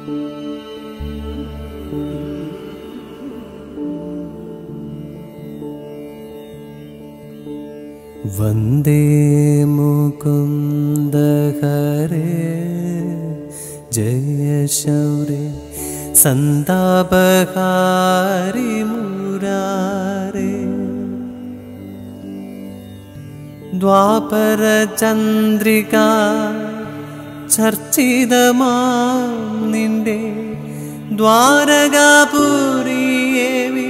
वन्दे मुकुन्द हरे जय शौर्य सन्तापहारि मुरारे द्वापर चन्द्रिका चर्चितमां निन्दे द्वारकापुरिये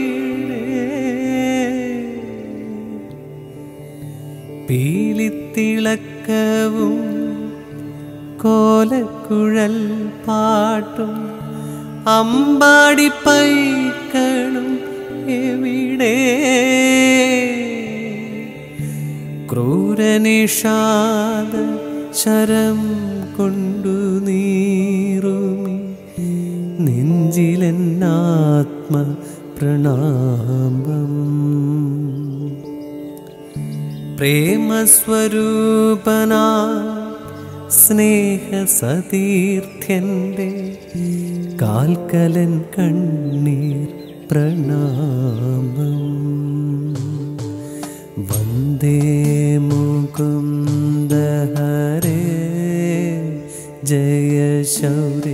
പീലിത്തിളക്കവും കോലക്കുഴൽ പാട്ടും അമ്പാടിപ്പൈക്കളും എവിടെ ക്രൂരനിഷാദ ശരം കൊണ്ടു നീറുമി നെഞ്ചിലെന്നാത്മ പ്രണാമം പ്രേമസ്വരൂപനാ സ്നേഹസതീർത്ഥ്യന്റെ കാൽക്കലൻ കണ്ണീർ പ്രണാമം വന്ദേ മുകുന്ദ ഹരേ ജയ ശൗരേ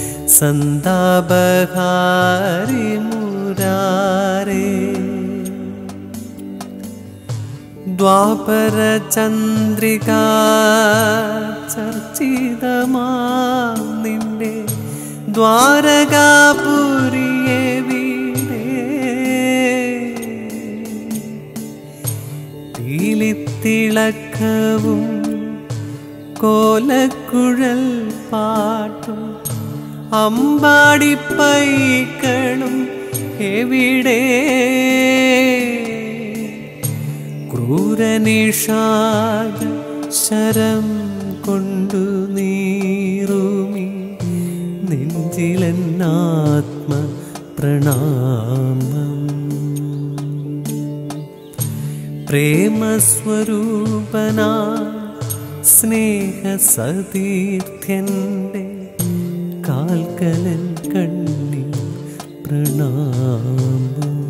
സന്താപഹാരി മുരാരേ ദ്വാപര ചന്ദ്രികാ ചർച്ചിതമാം നിന്റെ ദ്വാരകാപുരിയെ വീടേ പീലിത്തിളക്കവും കോലക്കുഴൽ പാട്ടും അമ്പാടിപ്പൈക്കളും എവിടെ ക്രൂരനിഷാദ ശരം കൊണ്ടു നീറുമി നെഞ്ചിലെന്നാത്മ പ്രണാമം പ്രേമസ്വരൂപനാ സ്നേഹസതീർത്ഥ്യന്റെ കാൽക്കലൻ കണ്ണീർ പ്രണാമം